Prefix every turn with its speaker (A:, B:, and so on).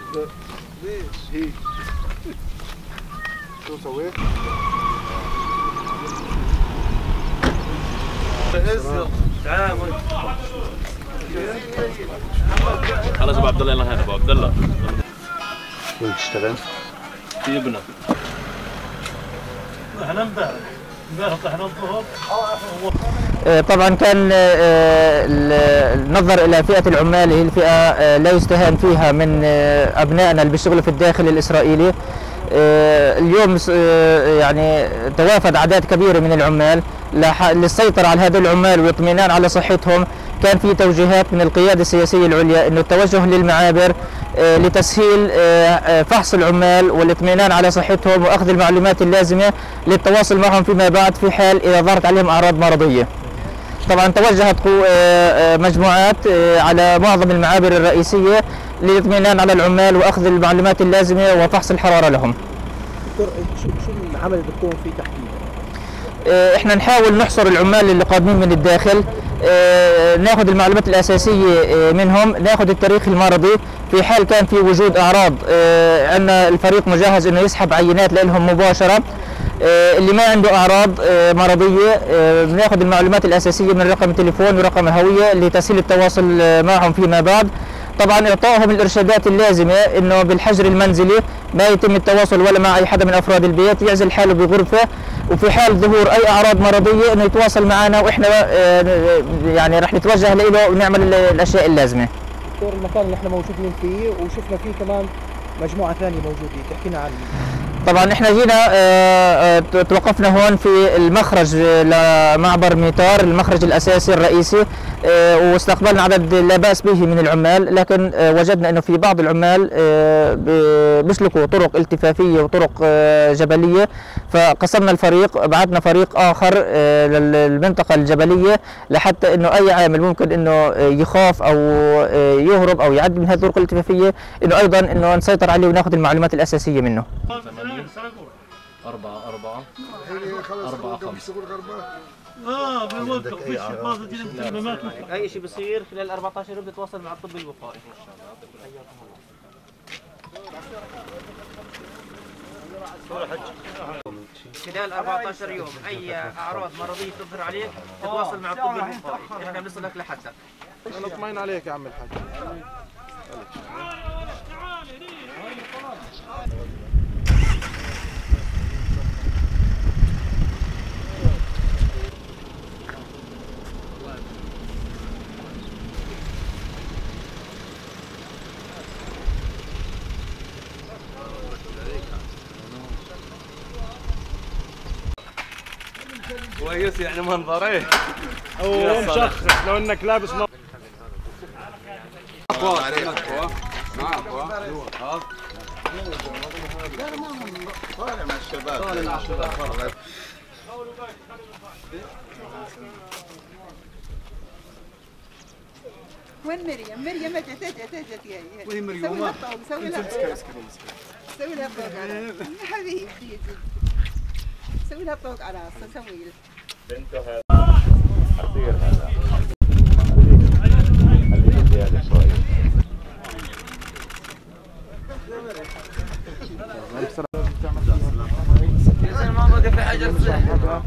A: ليش هيك؟ شو سويت؟
B: خلاص ابو عبد الله يلا هنا ابو عبد الله.
A: وين تشتغل؟
B: في ابنه.
C: احنا امبارح طحنا الظهر.
D: طبعا كان نظر الى فئه العمال، هي الفئه لا يستهان فيها من ابنائنا اللي بيشتغلوا في الداخل الاسرائيلي. اليوم يعني توافد اعداد كبيره من العمال للسيطره على هذول العمال والاطمئنان على صحتهم. كان في توجيهات من القياده السياسيه العليا انه التوجه للمعابر لتسهيل فحص العمال والاطمئنان على صحتهم واخذ المعلومات اللازمه للتواصل معهم فيما بعد في حال اذا ظهرت عليهم اعراض مرضيه. طبعا توجهت مجموعات على معظم المعابر الرئيسيه للاطمئنان على العمال واخذ المعلومات اللازمه وفحص الحراره لهم.
E: دكتور شو العمل اللي بتقوم فيه تحديدا؟
D: احنا نحاول نحصر العمال اللي قادمين من الداخل، ناخذ المعلومات الاساسيه منهم، ناخذ التاريخ المرضي في حال كان في وجود اعراض. عندنا الفريق مجهز انه يسحب عينات لهم مباشره. اللي ما عنده اعراض مرضيه بناخذ المعلومات الاساسيه من رقم التليفون ورقم الهويه لتسهيل التواصل معهم فيما بعد. طبعا اعطائهم الارشادات اللازمه انه بالحجر المنزلي ما يتم التواصل ولا مع اي حدا من افراد البيت، يعزل حاله بغرفه، وفي حال ظهور اي اعراض مرضيه انه يتواصل معنا واحنا يعني رح نتوجه له ونعمل الاشياء اللازمه.
E: دكتور المكان اللي احنا موجودين فيه وشفنا فيه كمان مجموعه ثانيه موجودين، تحكي لنا عن
D: طبعا احنا جينا توقفنا هون في المخرج لمعبر ميتار، المخرج الاساسي الرئيسي، واستقبلنا عدد لا باس به من العمال، لكن وجدنا انه في بعض العمال بيسلكوا طرق التفافيه وطرق جبليه، فقسمنا الفريق، بعثنا فريق اخر للمنطقه الجبليه لحتى انه اي عامل ممكن انه يخاف او يهرب او يعدي من هذه الطرق الالتفافيه انه ايضا انه نسيطر عليه وناخذ المعلومات الاساسيه منه.
B: 4 5
C: بنوقف فيش
F: اي شيء بصير خلال 14 يوم بتتواصل مع الطب الوقائي. خلال 14 يوم اي اعراض مرضيه تظهر عليك تتواصل مع الطب الوقائي، احنا بنصلك لحدك.
A: انا اطمئن عليك يا عم الحاج.
B: كويس يعني منظره
C: هو مشخص لو انك لابس
B: اقوى مع اقوى
A: طالع مع الشباب.
G: وين مريم؟ مريم اجت يا
A: وين مريم؟
G: سوي لها طوق، سوي لها طوق على راسها حبيبتي، سوي لها طوق على راسها، سوي لها
B: بنته
A: خطير هذا. خليه زياده شوي.
F: يا ما بقى في حاجه تصير.